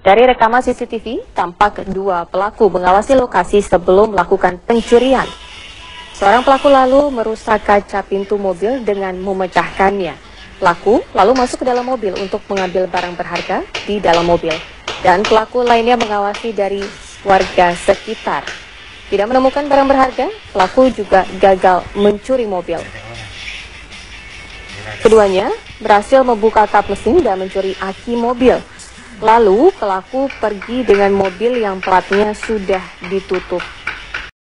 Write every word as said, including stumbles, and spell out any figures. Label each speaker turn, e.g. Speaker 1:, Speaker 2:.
Speaker 1: Dari rekaman C C T V, tampak dua pelaku mengawasi lokasi sebelum melakukan pencurian. Seorang pelaku lalu merusak kaca pintu mobil dengan memecahkannya. Pelaku lalu masuk ke dalam mobil untuk mengambil barang berharga di dalam mobil. Dan pelaku lainnya mengawasi dari warga sekitar. Tidak menemukan barang berharga, pelaku juga gagal mencuri mobil. Keduanya berhasil membuka kap mesin dan mencuri aki mobil. Lalu pelaku pergi dengan mobil yang platnya sudah ditutup.